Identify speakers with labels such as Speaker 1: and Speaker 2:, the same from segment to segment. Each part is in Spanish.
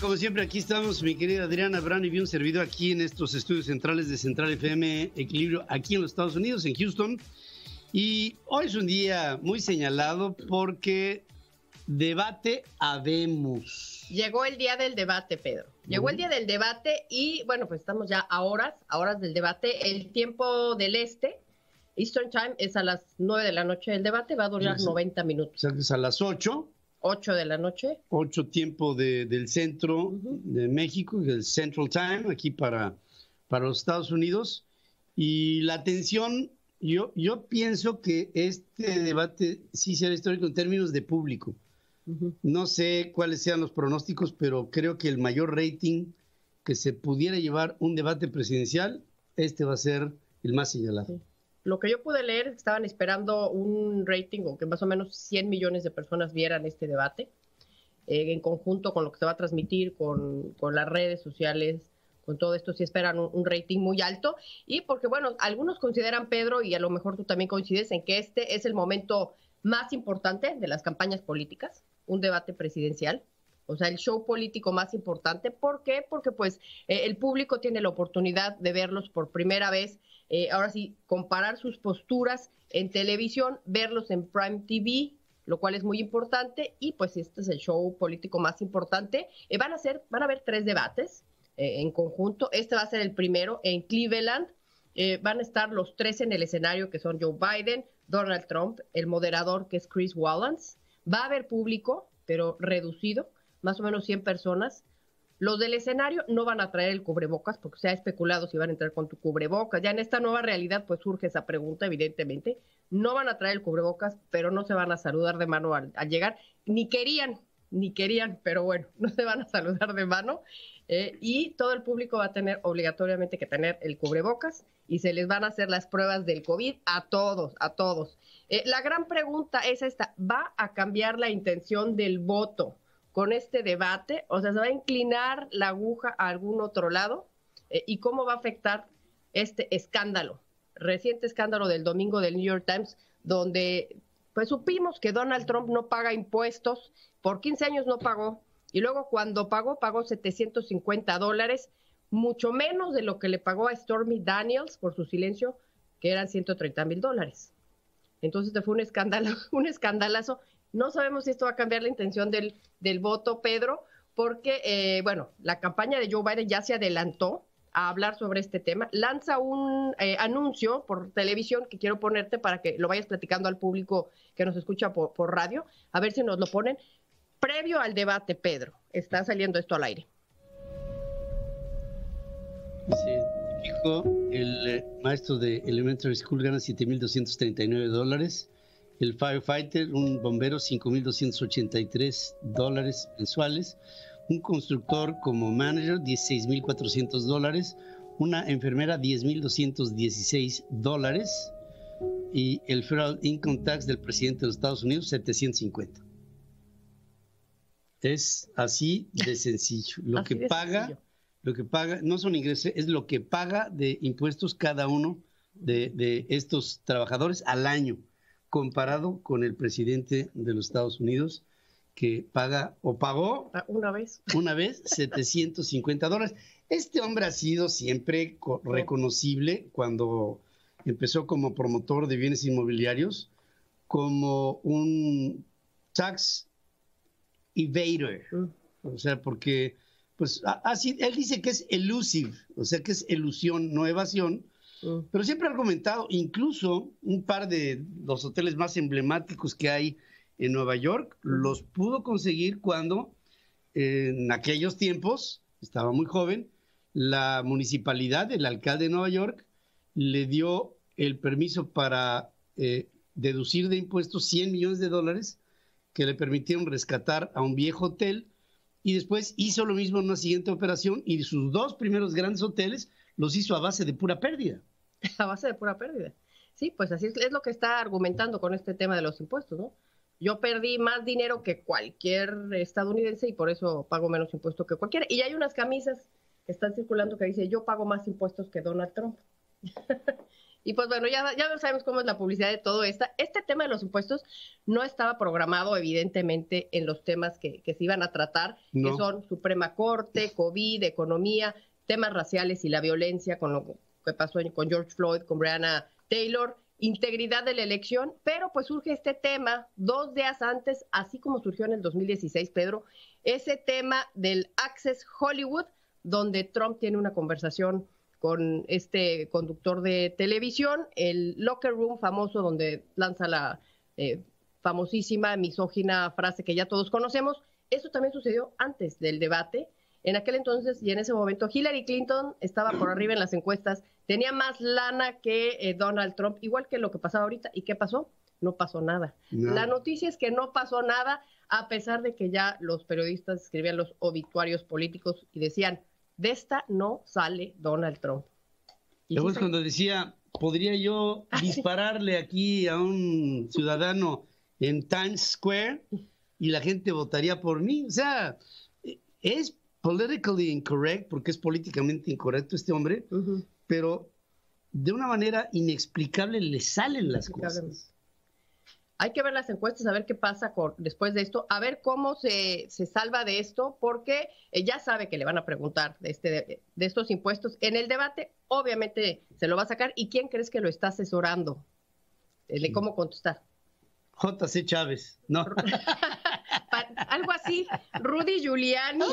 Speaker 1: Como siempre, aquí estamos, mi querida Adriana Brand y un servidor aquí en estos estudios centrales de Central FM Equilibrio, aquí en los Estados Unidos, en Houston. Y hoy es un día muy señalado porque debate habemos.
Speaker 2: Llegó el día del debate, Pedro. Llegó el día del debate y, bueno, pues estamos ya a horas del debate. El tiempo del Eastern Time, es a las 9 de la noche el debate, va a durar 90 minutos.
Speaker 1: O sea, que es a las 8.
Speaker 2: 8 de la noche.
Speaker 1: 8 tiempo del centro de México, el Central Time, aquí para los Estados Unidos. Y la atención, yo pienso que este debate sí será histórico en términos de público. No sé cuáles sean los pronósticos, pero creo que el mayor rating que se pudiera llevar un debate presidencial, este va a ser el más señalado.
Speaker 2: Sí. Lo que yo pude leer, estaban esperando un rating o que más o menos 100 millones de personas vieran este debate, en conjunto con lo que se va a transmitir, con las redes sociales, con todo esto, sí esperan un rating muy alto. Y porque, bueno, algunos consideran, Pedro, y a lo mejor tú también coincides, en que este es el momento más importante de las campañas políticas, un debate presidencial. O sea, el show político más importante. ¿Por qué? Porque pues el público tiene la oportunidad de verlos por primera vez. Ahora sí, comparar sus posturas en televisión, verlos en Prime TV, lo cual es muy importante. Y pues este es el show político más importante. Van a haber 3 debates en conjunto. Este va a ser el primero en Cleveland. Van a estar los 3 en el escenario, que son Joe Biden, Donald Trump, el moderador, que es Chris Wallace. Va a haber público, pero reducido, más o menos 100 personas. Los del escenario no van a traer el cubrebocas, porque se ha especulado si van a entrar con tu cubrebocas. Ya en esta nueva realidad, pues surge esa pregunta, evidentemente. No van a traer el cubrebocas, pero no se van a saludar de mano al llegar. Ni querían, pero bueno, no se van a saludar de mano. Y todo el público va a tener obligatoriamente que tener el cubrebocas y se les van a hacer las pruebas del COVID a todos. La gran pregunta es esta: ¿va a cambiar la intención del voto con este debate? O sea, ¿se va a inclinar la aguja a algún otro lado? ¿Y cómo va a afectar este escándalo, reciente escándalo del domingo del New York Times, donde pues supimos que Donald Trump no paga impuestos, por 15 años no pagó, y luego cuando pagó $750, mucho menos de lo que le pagó a Stormy Daniels por su silencio, que eran $130,000. Entonces fue un escandalazo. No sabemos si esto va a cambiar la intención del voto, Pedro, porque, bueno, la campaña de Joe Biden ya se adelantó a hablar sobre este tema. Lanza un anuncio por televisión que quiero ponerte para que lo vayas platicando al público que nos escucha por radio. A ver si nos lo ponen. Previo al debate, Pedro, está saliendo esto al aire.
Speaker 1: Se dijo, el maestro de Elementary School gana $7,239. El firefighter, un bombero, $5,283 mensuales. Un constructor como manager, $16,400. Una enfermera, $10,216. Y el Federal Income Tax del presidente de los Estados Unidos, $750. Es así de sencillo. Lo que paga no son ingresos, es lo que paga de impuestos cada uno de estos trabajadores al año, comparado con el presidente de los Estados Unidos, que paga o pagó una vez $750. Este hombre ha sido siempre reconocible cuando empezó como promotor de bienes inmobiliarios, como un tax evader, o sea, porque pues así él dice que es elusive, o sea, que es elusión, no evasión. Pero siempre ha argumentado, incluso un par de los hoteles más emblemáticos que hay en Nueva York, los pudo conseguir cuando en aquellos tiempos, estaba muy joven, la municipalidad, el alcalde de Nueva York, le dio el permiso para deducir de impuestos $100 millones que le permitieron rescatar a un viejo hotel, y después hizo lo mismo en una siguiente operación, y sus 2 primeros grandes hoteles los hizo a base de pura pérdida.
Speaker 2: A base de pura pérdida. Sí, pues así es lo que está argumentando con este tema de los impuestos, ¿no? Yo perdí más dinero que cualquier estadounidense y por eso pago menos impuestos que cualquiera. Y hay unas camisas que están circulando que dice: yo pago más impuestos que Donald Trump. Y pues bueno, ya sabemos cómo es la publicidad de todo esto. Este tema de los impuestos no estaba programado, evidentemente, en los temas que se iban a tratar, que son Suprema Corte, COVID, economía, temas raciales y la violencia, con lo que pasó con George Floyd, con Breonna Taylor, integridad de la elección, pero pues surge este tema 2 días antes, así como surgió en el 2016, Pedro, ese tema del Access Hollywood, donde Trump tiene una conversación con este conductor de televisión, el locker room famoso donde lanza la famosísima, misógina frase que ya todos conocemos. Eso también sucedió antes del debate. En aquel entonces y en ese momento Hillary Clinton estaba por arriba en las encuestas, tenía más lana que Donald Trump, igual que lo que pasaba ahorita. ¿Y qué pasó? No pasó nada. No. La noticia es que no pasó nada, a pesar de que ya los periodistas escribían los obituarios políticos y decían, de esta no sale Donald Trump.
Speaker 1: Luego es cuando decía, ¿podría yo dispararle aquí a un ciudadano en Times Square y la gente votaría por mí? O sea, es politically incorrect, porque es políticamente incorrecto este hombre, pero de una manera inexplicable le salen las cosas.
Speaker 2: Hay que ver las encuestas, a ver qué pasa después de esto, a ver cómo se salva de esto, porque ya sabe que le van a preguntar de estos impuestos. En el debate, obviamente, se lo va a sacar. ¿Y quién crees que lo está asesorando? De cómo contestar.
Speaker 1: J.C. Chávez, ¿no?
Speaker 2: Algo así, Rudy Giuliani.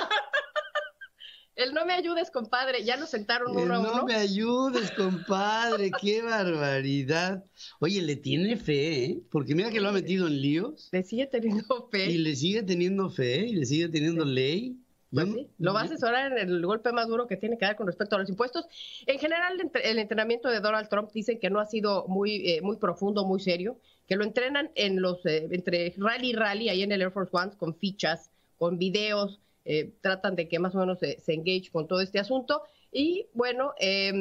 Speaker 2: El no me ayudes, compadre, ya nos sentaron uno a uno.
Speaker 1: No me ayudes, compadre, qué barbaridad. Oye, le tiene fe, ¿eh? Porque mira que lo ha metido en líos.
Speaker 2: Le sigue teniendo fe.
Speaker 1: Y le sigue teniendo fe, y le sigue teniendo ley.
Speaker 2: Pues sí, lo va a asesorar en el golpe más duro que tiene que dar con respecto a los impuestos. En general, el entrenamiento de Donald Trump dicen que no ha sido muy profundo, muy serio, que lo entrenan en los entre rally y rally, ahí en el Air Force One, con fichas, con videos, tratan de que más o menos se engage con todo este asunto. Y bueno,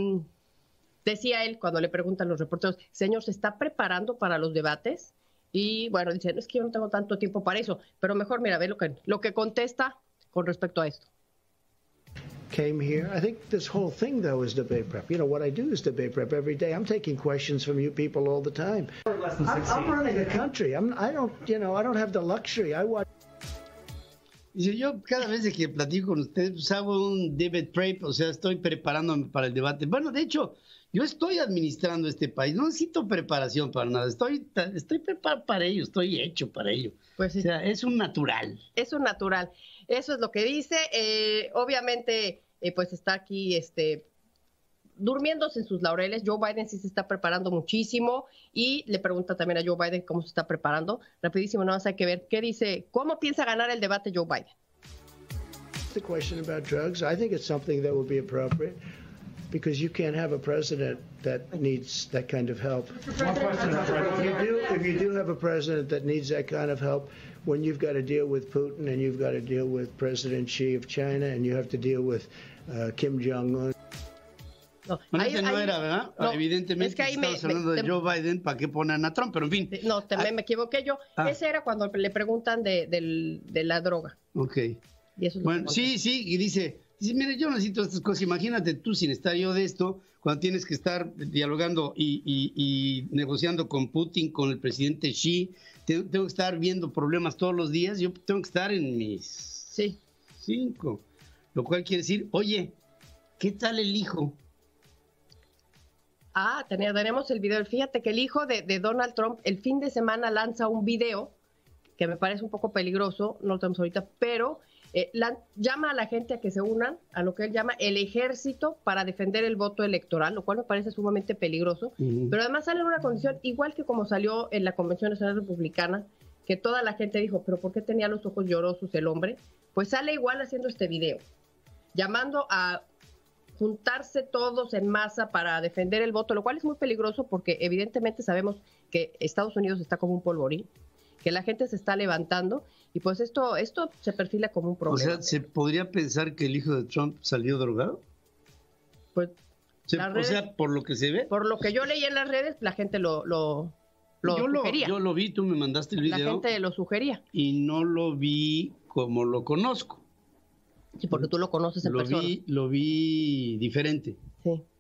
Speaker 2: decía él cuando le preguntan los reporteros, señor, ¿se está preparando para los debates? Y bueno, dice, no, es que yo no tengo tanto tiempo para eso, pero mejor mira, ve lo que contesta con respecto a esto.
Speaker 3: Came here. I think this whole thing, though, is debate prep. You know, what I do is debate prep every day. I'm taking questions from you people all the time. I'm running a country. I don't have the luxury. I watch.
Speaker 1: Dice, yo cada vez que platico con ustedes, pues hago un debate prep, o sea, estoy preparándome para el debate. Bueno, de hecho, yo estoy administrando este país, no necesito preparación para nada, estoy preparado para ello, estoy hecho para ello.
Speaker 2: Pues sí.
Speaker 1: O sea, es un natural.
Speaker 2: Es un natural, eso es lo que dice. Obviamente, pues está aquí durmiéndose en sus laureles. Joe Biden sí se está preparando muchísimo y le pregunta también a Joe Biden cómo se está preparando. Rapidísimo, nada más hay que ver qué dice, cómo piensa ganar el debate Joe Biden.
Speaker 3: The question about drugs, I think it's something that would be appropriate. Because you can't have a president that needs that kind of help. If you do have a president that needs that kind of help, when you've got to deal with Putin and you've got to deal with President Xi of China and you have to deal with Kim Jong-un.
Speaker 2: No,
Speaker 1: no era, ¿verdad? No, evidentemente es que estamos hablando de Joe Biden, ¿para qué ponen a Trump? Pero en fin.
Speaker 2: No, también me equivoqué yo. Ese era cuando le preguntan de la droga.
Speaker 1: Ok.
Speaker 2: Y eso es
Speaker 1: bueno, sí, y dice, mire, yo necesito estas cosas. Imagínate tú sin estar yo de esto, cuando tienes que estar dialogando y negociando con Putin, con el presidente Xi. Tengo que estar viendo problemas todos los días. Yo tengo que estar en mis 5. Lo cual quiere decir, oye, ¿qué tal el hijo?
Speaker 2: Tenemos el video. Fíjate que el hijo de Donald Trump el fin de semana lanza un video que me parece un poco peligroso, no lo tenemos ahorita, pero llama a la gente a que se unan a lo que él llama el ejército para defender el voto electoral, lo cual me parece sumamente peligroso, pero además sale en una condición igual que como salió en la Convención Nacional Republicana, que toda la gente dijo, pero ¿por qué tenía los ojos llorosos el hombre? Pues sale igual haciendo este video, llamando a juntarse todos en masa para defender el voto, lo cual es muy peligroso porque evidentemente sabemos que Estados Unidos está como un polvorín, que la gente se está levantando y pues esto se perfila como un problema.
Speaker 1: O sea, ¿se podría pensar que el hijo de Trump salió drogado?
Speaker 2: Pues
Speaker 1: redes, o sea, por lo que se ve.
Speaker 2: Por lo que yo leí en las redes, la gente lo sugería.
Speaker 1: Yo lo vi, tú me mandaste el video.
Speaker 2: La gente lo sugería.
Speaker 1: Y no lo vi como lo conozco.
Speaker 2: Sí, porque tú lo conoces en persona.
Speaker 1: Lo vi diferente.
Speaker 2: Sí.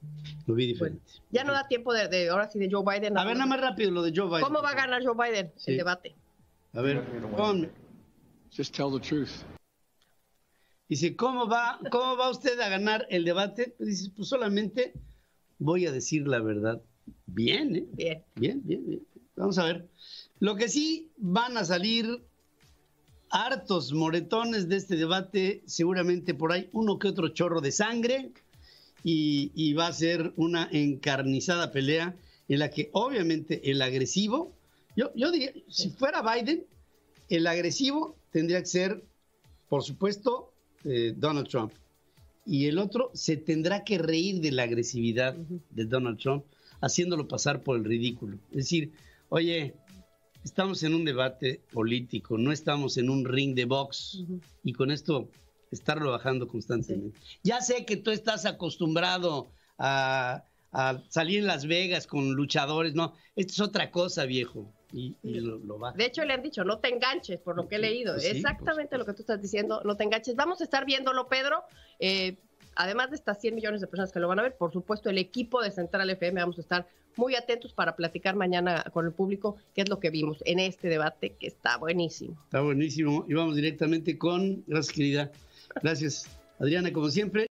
Speaker 1: Lo vi diferente.
Speaker 2: Bueno, ya no da tiempo de ahora sí de Joe Biden.
Speaker 1: A ver, nada más rápido lo de Joe Biden.
Speaker 2: ¿Cómo va a ganar Joe Biden el debate?
Speaker 1: A ver, ponme.
Speaker 4: Just tell the truth.
Speaker 1: Dice, ¿cómo va usted a ganar el debate? Pues dice, pues solamente voy a decir la verdad. Bien, ¿eh? Bien. Vamos a ver. Lo que sí van a salir hartos moretones de este debate, seguramente por ahí uno que otro chorro de sangre, y va a ser una encarnizada pelea en la que obviamente el agresivo, yo diría, si fuera Biden, el agresivo tendría que ser, por supuesto, Donald Trump. Y el otro se tendrá que reír de la agresividad de Donald Trump, haciéndolo pasar por el ridículo. Es decir, oye, estamos en un debate político, no estamos en un ring de box, y con esto estarlo bajando constantemente. Sí. Ya sé que tú estás acostumbrado a salir en Las Vegas con luchadores, no, esto es otra cosa, viejo. Y lo va.
Speaker 2: De hecho, le han dicho, no te enganches, por lo que he leído. Pues sí, exactamente lo que tú estás diciendo, no te enganches. Vamos a estar viéndolo, Pedro. Además de estas 100 millones de personas que lo van a ver, por supuesto, el equipo de Central FM, vamos a estar muy atentos para platicar mañana con el público qué es lo que vimos en este debate, que está buenísimo.
Speaker 1: Está buenísimo. Y vamos directamente con... Gracias, querida. Gracias, Adriana, como siempre.